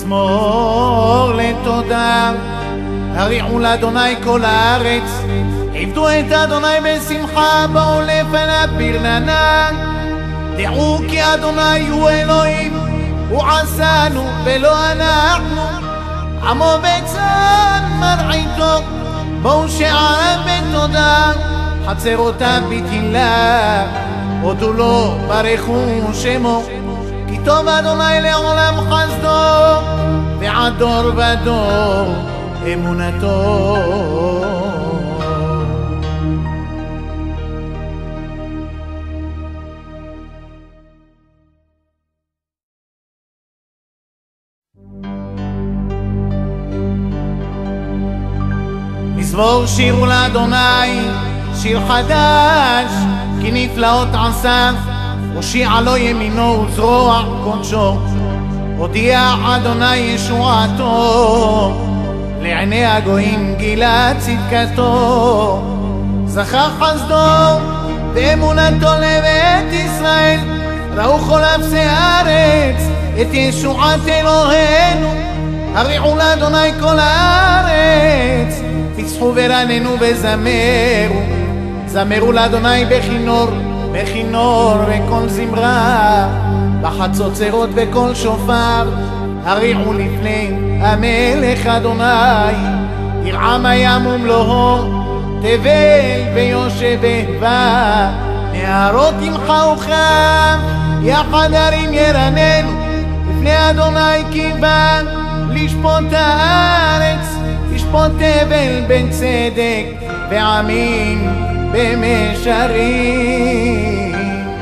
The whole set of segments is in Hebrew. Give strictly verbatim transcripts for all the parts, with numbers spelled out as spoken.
מזמור לתודה, הריעו לאדוני כל הארץ, עבדו את אדוני בשמחה, באו לפניו ברננה. דעו כי אדוני הוא אלוהים, הוא עשנו ולא אנחנו, עמו בצאן מרעיתו, בואו שעריו בתודה, חצרותיו בתהילה, הודו לו ברכו שמו, כי טוב אדוני לעולם חסדו, ועד דור ודור אמונתו. מזמור שירו לאדוני, שיר חדש, כי נפלאות עשה, הושיע לו ימינו וזרוע קודשו, הודיע אדוני ישועתו, לעיני הגויים גילה צדקתו, זכר חסדו ואמונתו לבית ישראל, ראו כל אפסי הארץ את ישועת אלוהינו, הריעו לאדוני כל הארץ, פצחו ורננו וזמרו, זמרו לאדוני בכינור, בכינור וכל זמרה, בחצוצרות וכל שופר, הריעו לפני המלך אדוני, ירעם הים ומלואו, תבל ויושב בהבה, נהרות ימחאו חם, יחד הרים ירננו, לפני אדוני כיוון, לשפוט הארץ, לשפוט תבל בין צדק ועמים במישרים.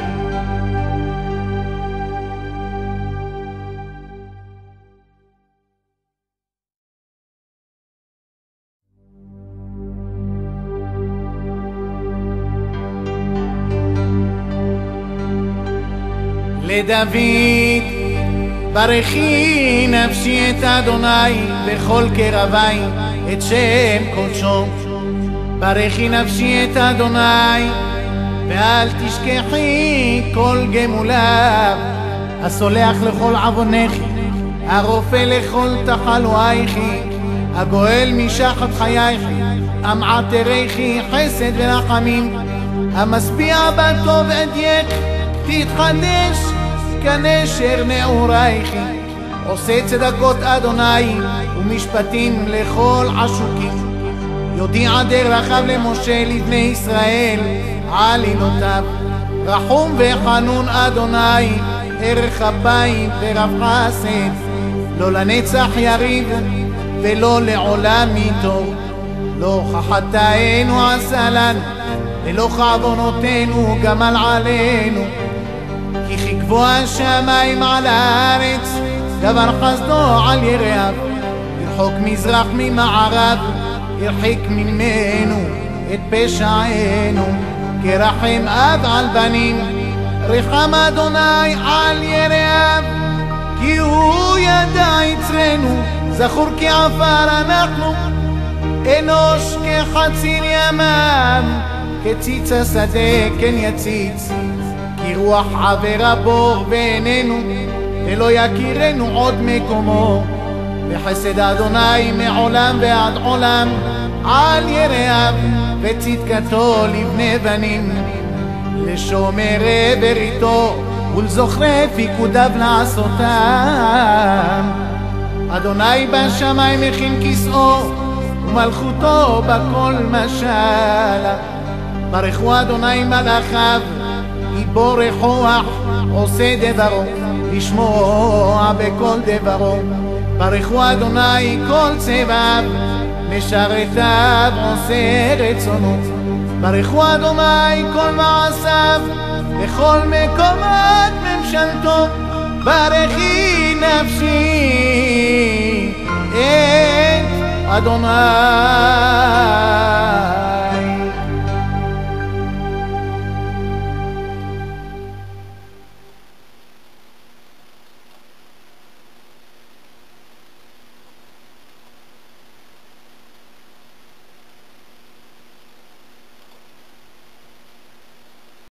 לדוד ברכי נפשי את אדוני בכל קרבי את שם קודשו, ברכי נפשי את אדוני ואל תשכחי כל גמוליו, הסולח לכל עוונך, הרופא לכל תחלואייך, הגואל משחת חייך, המעטריך חסד ורחמים, המשביע בטוב אדייך, תתחדש כנשר נעורייך, עושה צדקות אדוני ומשפטים לכל עשוקים, יודיע דרכיו למשה לבני ישראל עלילותיו, רחום וחנון אדוני, ערך אפיים ורב חסד, לא לנצח יריב ולא לעולם איתו, לא כחטאינו עשה לנו ולא כעוונותינו גמל עלינו, כי כגבוה השמיים על הארץ דבר חסדו על יראיו, ירחוק מזרח ממערב, ירחיק ממנו את פשענו, כרחם אב על בנים, רחם אדוני על יראיו, כי הוא ידע יצרנו, זכור כעפר אנחנו, אנוש כחציר ימם, כציץ השדה כן יציץ, כי רוח עבר בור בעינינו, ולא יכירנו עוד מקומו, וחסד אדוני מעולם ועד עולם על יראיו, וצדקתו לבני בנים, לשומרי בריתו ולזוכרי פיקודיו לעשותם. אדוני בשמיים מכין כיסאו ומלכותו בכל משלה, ברכו אדוני מלאכיו, גיבור רוח עושה דברו, לשמוע בכל דברו, ברכו אדוני כל צבאיו, משרתיו עושה רצונו, ברכו אדוני כל מעשיו, בכל מקומות ממשלתו, ברכי נפשי את אדוני.